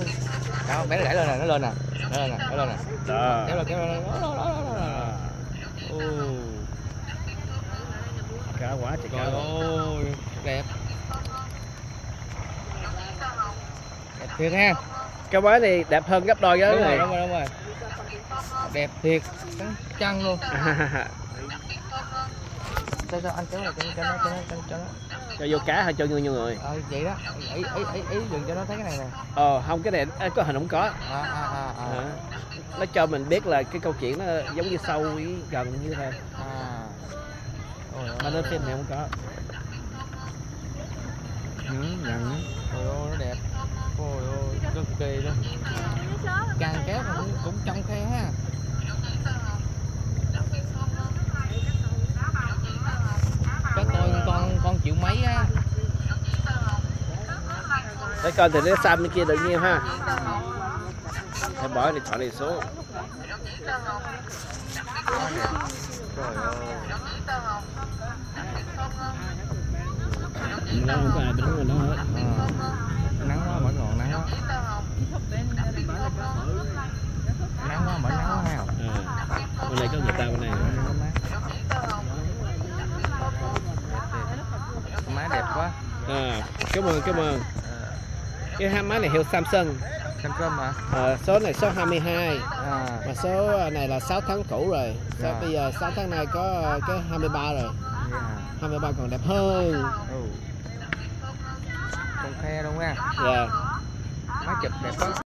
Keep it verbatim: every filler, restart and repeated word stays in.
Đó, bé nó đẩy lên nè, nó lên nè, nó lên nè, nó lên nè. Đó. Kéo lên, kéo lên. Đó, đó, đó, đó, đó. Ô. Cá quá trời cá. Trời ơi, đẹp. Đẹp thiệt ha. Cá bói này đẹp hơn gấp đôi cái Đúng này. rồi, đúng rồi, đúng rồi. Đẹp thiệt, trắng trăng luôn. Cho cho anh kéo này cho cho nó cho nó cho, cho nó. Cho vô cá hay cho vô nhiều người? Ờ vậy đó. Ý ý ý ý đừng cho nó thấy cái này nè. Ờ không, cái này có hình không có. À à à. à. À. Nó cho mình biết là cái câu chuyện nó giống như sâu với gần như thế. À. Mà lên phim này không có. Ừ, nhận. Ôi ôi nó đẹp. Ôi ôi cực kỳ luôn. Càng kéo cũng cũng trong khe ha. Cái con con con triệu mấy á. Cái con thì nó xăm bên kia tự nhiên ha. Phải bỏ điện thoại này xuống. Trời ơi. Nó không có ai đứng ở đó hết. À, nắng quá mỗi ngọn nắng quá. Nắng quá mỗi nắng quá ha. À. Bên đây có người ta bên này nữa. Má đẹp quá. À, cảm ơn cảm ơn. Cái hai máy này hiệu Samsung. Samsung hả? À, số này số hai mươi hai. À. Mà số này là sáu tháng cũ rồi. Số Yeah. bây giờ sáu tháng này có cái hai mươi ba rồi. Yeah. hai mươi ba còn đẹp hơn. Ừ. Con khe luôn nha. Dạ. Má chụp đẹp quá.